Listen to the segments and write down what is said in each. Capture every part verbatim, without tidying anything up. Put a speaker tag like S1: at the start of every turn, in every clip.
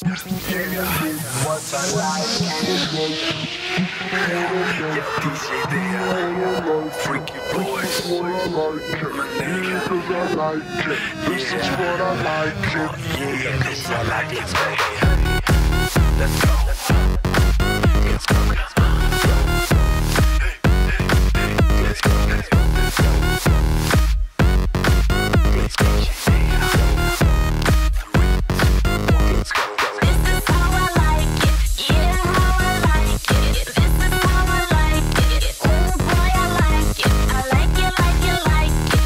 S1: What I like. Yeah, D J there. Freaky boys. My nigga. This is what I like. Yeah, this I like it, baby. Let's go. Let's go. Let's go. Let's go. Let's go. Let's go. Let's go. Let's go.
S2: This is how I like it. Yeah, how I like it. This is how I like it. Oh boy, I like it. I like it, like it, like it.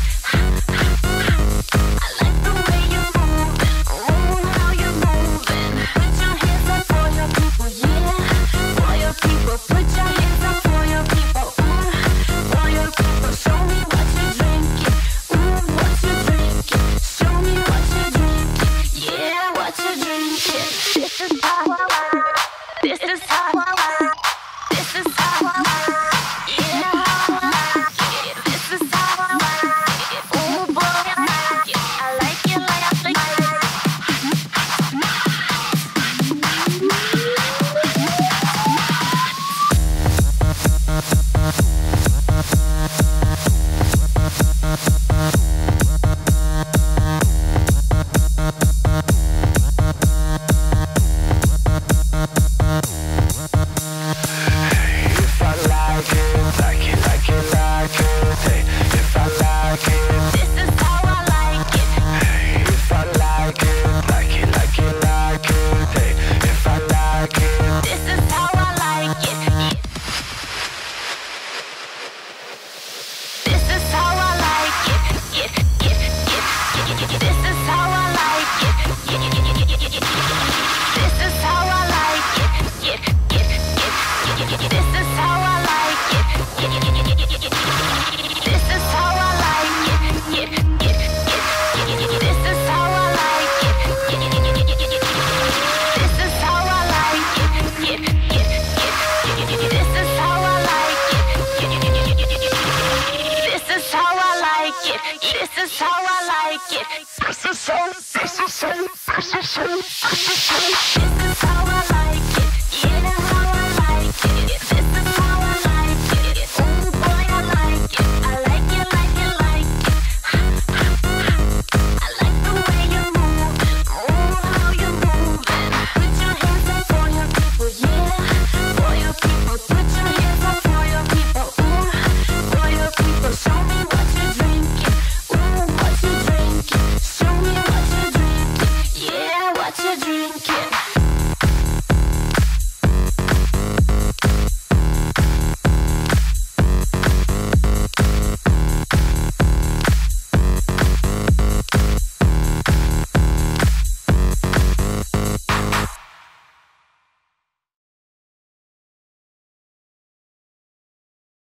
S2: I like the way you're moving. Oh, how you're moving. Put your hands up for your people, yeah. For your people. Put your hands up for your people. Ooh, for your people. Show me what you're drinking. Ooh, what you're drinking. Show me what you're drinking. Yeah, what you're drinking. This is how I like. This is how I like. This is how I like. Yeah, how I like it. This is how I like it. Oh boy, I like it. I like it like I like it.
S1: If I like it, like it, like it, like it. Hey, if I like it,
S2: This is how I like it.
S1: hey, if I like it, like it, like it, like it. Hey, if I like it,
S2: This is how I like it. This is how I like it. Yeah, yeah, yeah, yeah. This is how I like it. Yeah, yeah, yeah, yeah, yeah, yeah. This is how I like it. Yeah, yeah, yeah, yeah, yeah. This is how I like it. Yeah, yeah, yeah, yeah, yeah, yeah. This is how I like it. Yeah, yeah, yeah, yeah, yeah. This is how I like it. Yeah, yeah, yeah, yeah, yeah, yeah. This is how I like it. Yeah, yeah, yeah, yeah, yeah. This is how I like it. Yeah, yeah, yeah, yeah, yeah, yeah. This is how I like it. This is how I like it. This is how. This is how. This is how. This is how.